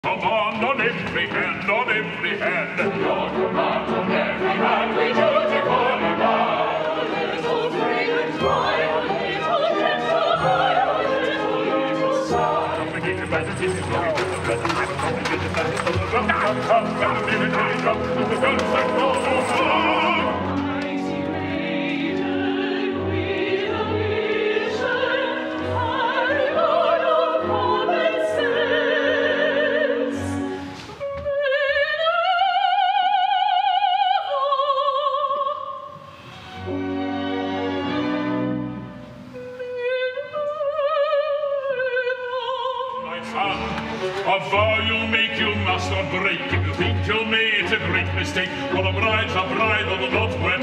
Command on every hand, on every hand. Your command on every hand, we dutifully bow. Little fragrant trial, little gentle trial, little sigh. Don't forget your presence, it's glory to the present time of coming to the presence of the drum. Come, come, military drum, the guns that go so long. A vow you'll make, you must not break. If you think you'll make, it's a great mistake. For the bride's a bride, although not wed.